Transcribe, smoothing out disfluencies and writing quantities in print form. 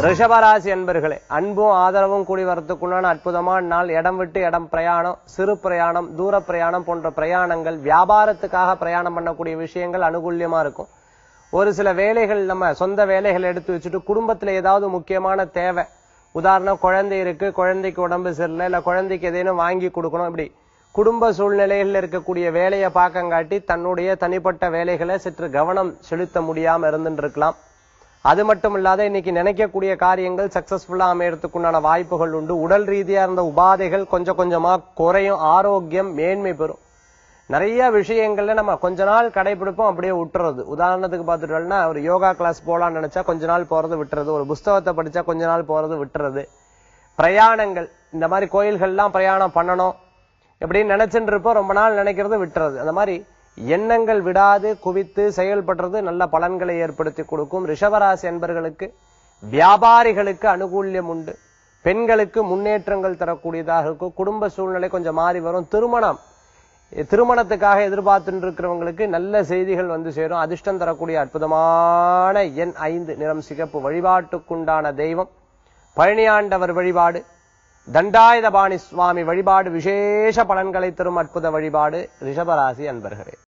ரிஷபராசி அன்பர்களே, அன்பும் ஆதரவும் கூடி வரத்துக்குள்ளான அற்புதமான நாள். இடம் விட்டு இடம் பிரயாணம், சிறு பிரயாணம், தூர பிரயாணம் போன்ற பிரயாணங்கள், வியாபாரத்துக்காக பிரயாணம் பண்ணக்கூடிய விஷயங்கள் அனுகூல்யமா இருக்கும். ஒரு சில வேலைகள் நம்ம சொந்த வேலைகள் எடுத்து வச்சுட்டு குடும்பத்துல ஏதாவது முக்கியமான தேவை, உதாரணம் குழந்தை இருக்கு, குழந்தைக்கு உடம்பு சரியில்லை, இல்ல குழந்தைக்கு எதேனும் வாங்கி கொடுக்கணும், இப்படி குடும்ப சூழ்நிலையில் இருக்கக்கூடிய வேலையை பார்க்கங்காட்டி தன்னுடைய தனிப்பட்ட வேலைகளை சற்று கவனம் செலுத்த முடியாம இருந்துட்டு இருக்கலாம். அது மட்டும் இல்லாத இன்னைக்கு நினைக்கக்கூடிய காரியங்கள் சக்சஸ்ஃபுல்லா அமையறதுக்குண்டான வாய்ப்புகள் உண்டு. உடல் ரீதியா இருந்த உபாதைகள் கொஞ்சம் கொஞ்சமா குறையும், ஆரோக்கியம் மேன்மை பெறும். நிறைய விஷயங்கள்ல நம்ம கொஞ்ச நாள் கடைபிடிப்போம், அப்படியே விட்டுறது. உதாரணத்துக்கு பார்த்துட்டோம்னா, ஒரு யோகா கிளாஸ் போலான்னு நினைச்சா கொஞ்ச நாள் போறது விட்டுறது, ஒரு புஸ்தகத்தை படிச்சா கொஞ்ச நாள் போறது விட்டுறது. பிரயாணங்கள், இந்த மாதிரி கோயில்கள்லாம் பிரயாணம் பண்ணணும் எப்படின்னு நினைச்சுட்டு இருப்போம், ரொம்ப நாள் நினைக்கிறது விட்டுறது. அந்த மாதிரி எண்ணங்கள் விடாது குவித்து செயல்படுறது நல்ல பலன்களை ஏற்படுத்தி கொடுக்கும். ரிஷபராசி என்பர்களுக்கு வியாபாரிகளுக்கு அனுகூல்யம் உண்டு. பெண்களுக்கு முன்னேற்றங்கள் தரக்கூடியதாக இருக்கும். குடும்ப சூழ்நிலை கொஞ்சம் மாறி வரும். திருமணத்துக்காக எதிர்பார்த்துட்டு இருக்கிறவங்களுக்கு நல்ல செய்திகள் வந்து சேரும். அதிர்ஷ்டம் தரக்கூடிய அற்புதமான எண் 5, நிறம் சிகப்பு. வழிபாட்டுக்குண்டான தெய்வம் பழனியாண்டவர் வழிபாடு, தண்டாயுதபாணி சுவாமி வழிபாடு விசேஷ பலன்களை தரும் அற்புத வழிபாடு. ரிஷபராசி அன்பர்களே.